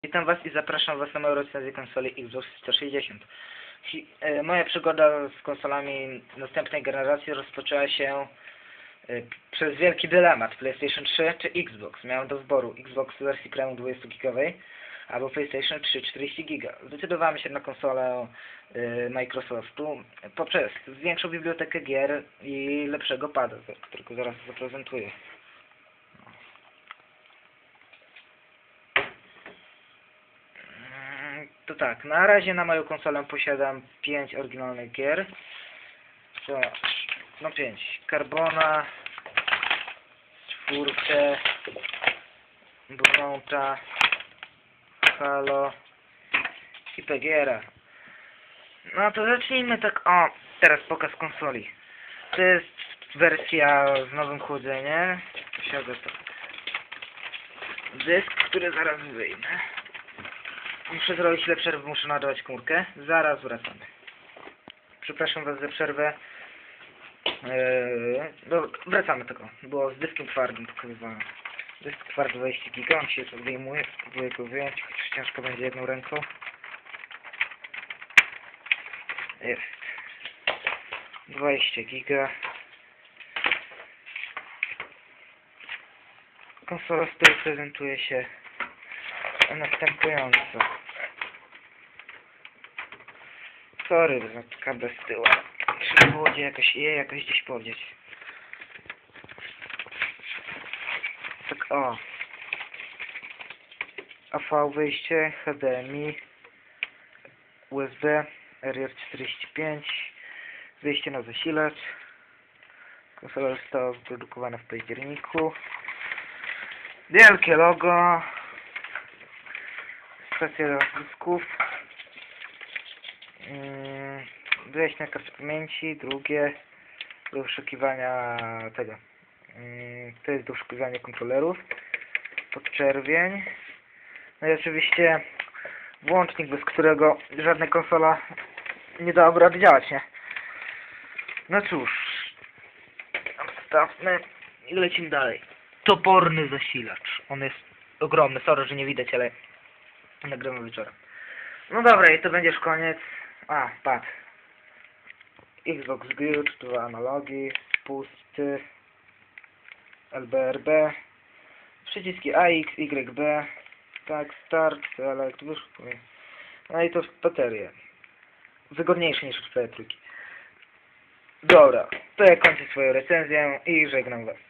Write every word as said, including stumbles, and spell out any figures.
Witam Was i zapraszam Was na moją recenzję konsoli Xbox trzysta sześćdziesiąt. Hi, e, moja przygoda z konsolami następnej generacji rozpoczęła się e, przez wielki dylemat PlayStation trzy czy Xbox. Miałem do wyboru Xbox w wersji premium dwudziestogigowej albo PlayStation trzy czterdzieści giga. Zdecydowałem się na konsolę e, Microsoftu poprzez większą bibliotekę gier i lepszego pada, którego zaraz zaprezentuję. To tak, na razie na moją konsolę posiadam pięć oryginalnych gier. To, no pięć. Carbona, czwórkę, Burnout'a, Halo i P G R a. No to zacznijmy tak, o, teraz pokaz konsoli. To jest wersja z nowym chłodzeniem. Posiada to dysk, który zaraz wyjmę. Muszę zrobić chwilę przerwy, muszę nadawać komórkę. Zaraz wracamy. Przepraszam Was za przerwę. Eee, no, wracamy tylko, bo z dyskiem twardym pokazywałem. Dysk twardy dwadzieścia giga, on się wyjmuje, spróbuję go wyjąć, chociaż ciężko będzie jedną ręką. Jest. dwadzieścia giga. Konsola, z której prezentuje się następująco. Sorry za kabel z tyłu. Trzeba było je jakoś, je jakoś gdzieś powiedzieć. Tak o. A V wyjście, H D M I, U S B, R J czterdzieści pięć, wyjście na zasilacz. Konsola została wyprodukowana w październiku. Wielkie logo. Stacja dysków. Wyjaśnia kartę pamięci, drugie do wyszukiwania tego. To jest do wyszukiwania kontrolerów. Podczerwień. No i oczywiście włącznik, bez którego żadna konsola nie dałaby rady działać, nie? No cóż, stawmy i lecimy dalej. Toporny zasilacz. On jest ogromny, sorry, że nie widać, ale nagramy wieczorem. No dobra, i to będzie już koniec. A, pad. Xbox Good, dwa analogi, pusty, L B R B, przyciski A X, Y B, tak, start, select, wyszukuję. No i to baterie. Wygodniejsze niż w P trzy. Dobra, to ja kończę swoją recenzję i żegnam Was.